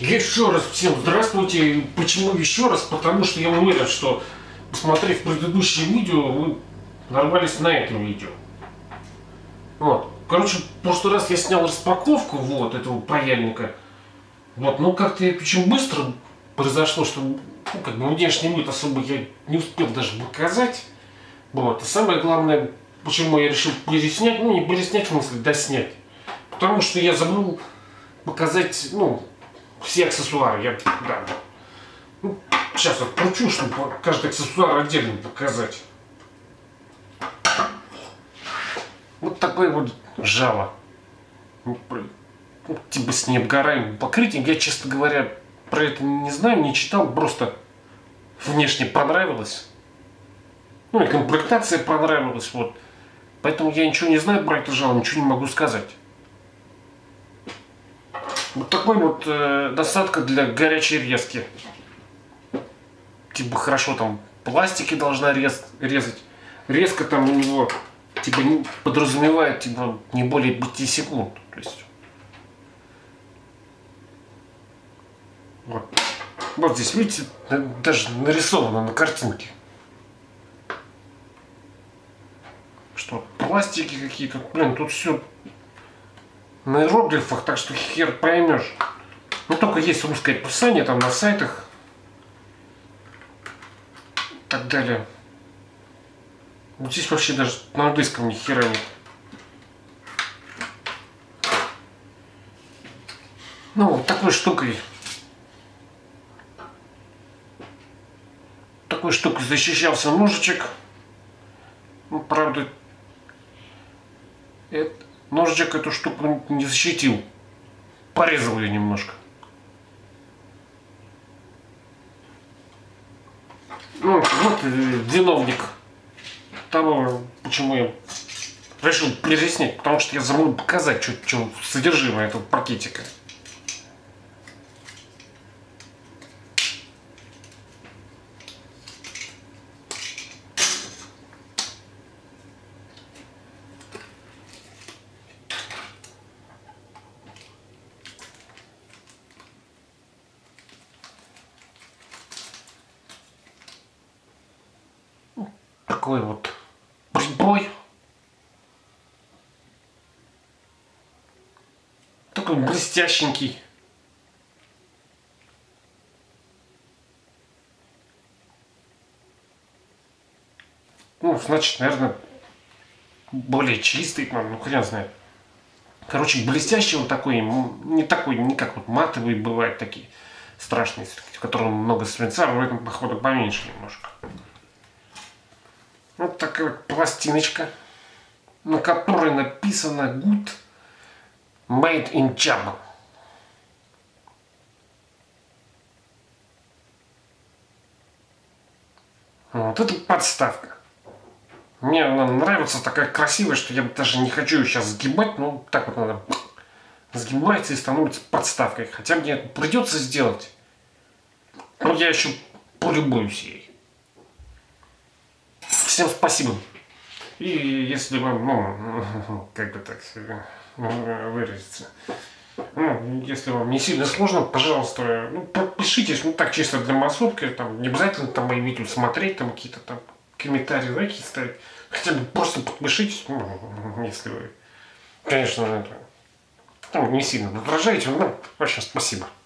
Еще раз всем здравствуйте. Почему еще раз? Потому что я уверен, что, посмотрев предыдущее видео, вы нарвались на это видео. Вот. Короче, в прошлый раз я снял распаковку вот этого паяльника. Вот, но как-то очень быстро произошло, что как бы внешний вид особо я не успел даже показать. Вот. И самое главное, почему я решил переснять, ну не переснять, в смысле доснять. Потому что я забыл показать, все аксессуары. Сейчас вот кручу, чтобы каждый аксессуар отдельно показать. Вот такое вот жало. Типа с необгораемым покрытием. Я, честно говоря, про это не знаю, не читал, просто внешне понравилось. Ну и комплектация понравилась, вот. Поэтому я ничего не знаю про это жало, ничего не могу сказать. Вот такой вот насадка для горячей резки. Типа хорошо там пластики должна резать. Резка там у него типа подразумевает типа не более 5 секунд. То есть вот здесь, видите, даже нарисовано на картинке. Что пластики какие-то, блин, тут все на иероглифах, так что хер поймешь. Ну только есть русское описание там на сайтах и так далее. Вот здесь вообще даже на английском ни хера нет. Ну вот такой штукой защищался ножичек. Ну, правда, ножичек эту штуку не защитил. Порезал ее немножко. Ну, вот виновник того, почему я решил переснять. Потому что я забыл показать, что содержимое этого пакетика. Такой вот прибой. Такой блестященький. Ну, значит, наверное, более чистый, ну, хрен знает. Короче, блестящий он такой, не как вот матовые бывают такие страшные, в котором много свинца, а в этом, походу, поменьше немножко. Вот такая вот пластиночка, на которой написано Good Made in Japan. Вот это подставка. Мне она нравится, такая красивая, что я даже не хочу ее сейчас сгибать. Ну, так вот она сгибается и становится подставкой. Хотя мне это придется сделать. Но я еще полюбуюсь ей. Всем спасибо. И если вам, как бы так выразиться, если вам не сильно сложно, пожалуйста, подпишитесь, так чисто для массовки, там не обязательно там мои видео смотреть, там какие-то там комментарии, лайки ставить. Хотя бы просто подпишитесь, если вы, конечно, не сильно возражаете, в общем, спасибо.